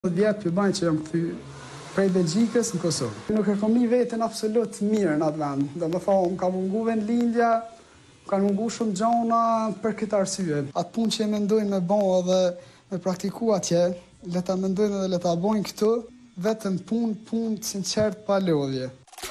10 vjet për që jam këthy prej Belgjikës në Kosovë. Nuk e kam i veten absolut mirë në atë vend. Domethënë, ka mungu vendlindja, ka mungu shumë gjona për këtë arsye. Atë punë që mendojnë me bën edhe me praktiku atje, le ta mendojnë edhe le ta bojnë këtu, vetëm punë sinqert pa lodhje.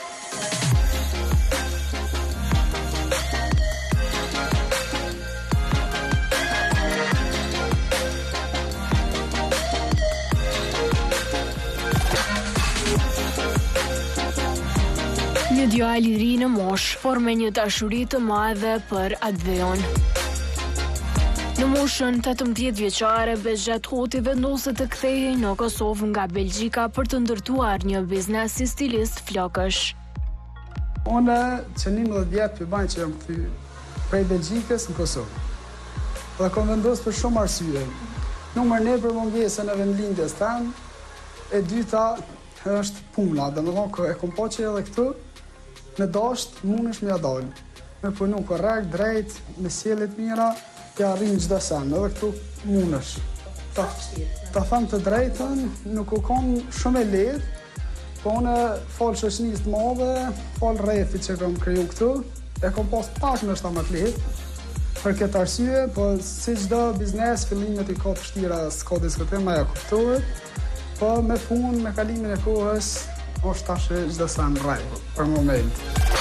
Një djalë i ri në moshë, por me një dashuri të madhe për Adveon. Në moshën 18 vjeçare, Bezhat Hoti vendoset të kthehej në Kosovë nga Belgjika për të ndërtuar një biznes si stilist flokësh. Unë që 11 vjet që jam këthy prej Belgjikës në Kosovë. Dhe kam vendosur për shumë arsye. Numër 1 për mungesën e vendlindjes tanë, e dyta është puna. Domethënë e kam pa që edhe këtu me dasht mundesh me ja dalë. Me punu korrekt, drejt, me sjellje të mira, ja arrin çdo sen, edhe këtu mundesh. Ta them të drejtën, nuk u kam shumë e lehtë, po unë fal shoqënisë të madhe, fal rrethit që kam kriju këtu, e kam pas pak më shta më të lehtë. Për këtë arsye, po si çdo biznes, fillimet i ka të vështira, s'ka diskutim, ajo kuptohet. Po me punë, me kalimin e kohës, është tash çdo sa në rregull për moment.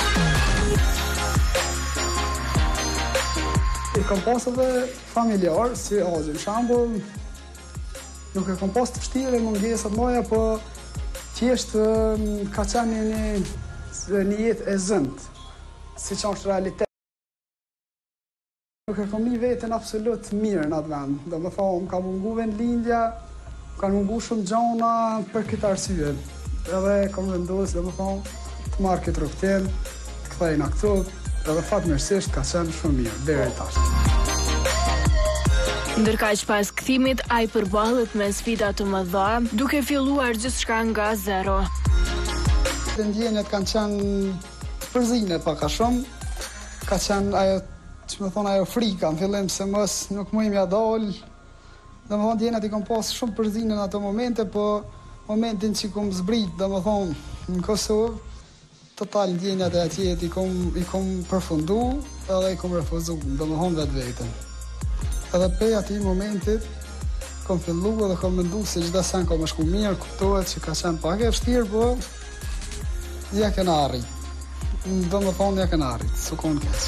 I kam pas edhe familjar, si Azim, shembull, nuk e kam pas të vështirë mungesat moja, po thjesht ka qenë një jetë e zëndë, si që është realitet. Nuk e kam i veten absolut mirë në atë vend. Domethënë, ka mungu vendlindja, ka mungu shumë gjona për këtë arsye. Edhe kam vendosur, domethënë, të marr këtë rrugtim, të kthehej në këtu, edhe fatmirësisht ka qenë shumë mirë deri tash. Ndërkaq pas kthimit, ai përballet me sfida të mëdha, duke filluar gjithçka nga zero. Ndjenjat kanë qenë të përzine pak a shumë, ka qenë ajo, që më thonë, ajo frika, në fillim se mos nuk mujmë ja dalë. Domethënë, ndjenjat i kam pas shumë përzine në ato momente, po momentin që kom zbrit, domethënë, në Kosovë, total ndjenjat e atje i kom përfundu, edhe i kom refuzu, domethënë vetveten. Edhe prej atij momentit, kom fillu edhe kom mendu se çdo sen ka më shku mirë, kuptohet që ka qenë pak e vështirë, po ja kena arrit. Domethënë ja kena arrit, s'u kon keq.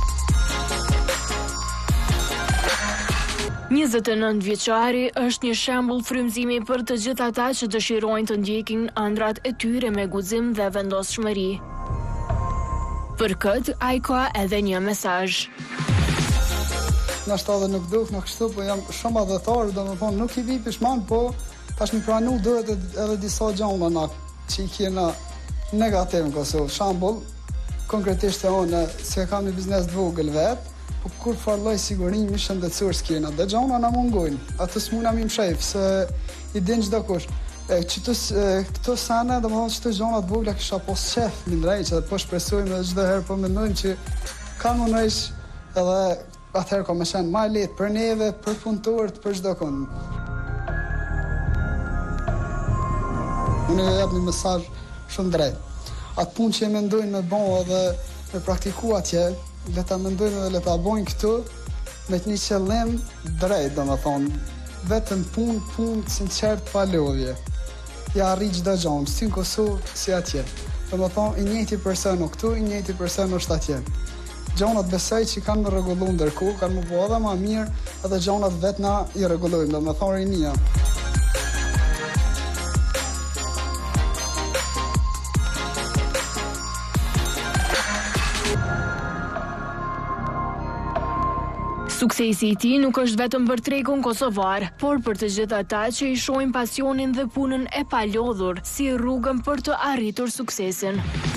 29 vjeçari është një shembull frymëzimi për të gjithë ata që dëshirojnë të ndjekin ëndrat e tyre me guxim dhe vendosshmëri. Për këtë, ai ka edhe një mesazh. Nashta edhe nuk duk, nuk kështu, po jam shumë adhetar, domethënë nuk i vi pishman, po tash më pranu duhet edhe disa gjona që i kena negativ në Kosovë. Shembull, konkretisht e unë, se kam një biznes të vogël vetë, po kur farlloj sigurimi shëndetësor s'kena, dhe gjona na mungojnë. Atë s'muna mi mshef, se i din çdo kush. Këto sene, domethënë çto gjona të vogla kisha pas qef mi ndrejq, edhe po shpresojmë edhe çdo herë po mendojmë që kanë mundesh edhe atëherë ka më qenë më lehtë për neve, për punëtorët, për çdo kënd. Unë jap një mesazh shumë drejt. Atë punë që mendojnë me bën edhe me praktiku atje, le ta mendojnë edhe le ta bojnë këtu me një qëllim drejt, domethënë, vetëm punë sinqert pa lodhje. Ja arrit çdo gjë, si në Kosovë, si atje. Domethënë, i njëjti person o këtu, i njëjti person është atje. Gjonat besoj që kanë më rregullu ndërkohë, kanë më bëu edhe më mirë, edhe gjonat vetë na i rregullojmë, domethënë rinia. Suksesi i tij nuk është vetëm për tregun kosovar, por për të gjithë ata që i shohin pasionin dhe punën e palodhur si rrugën për të arritur suksesin.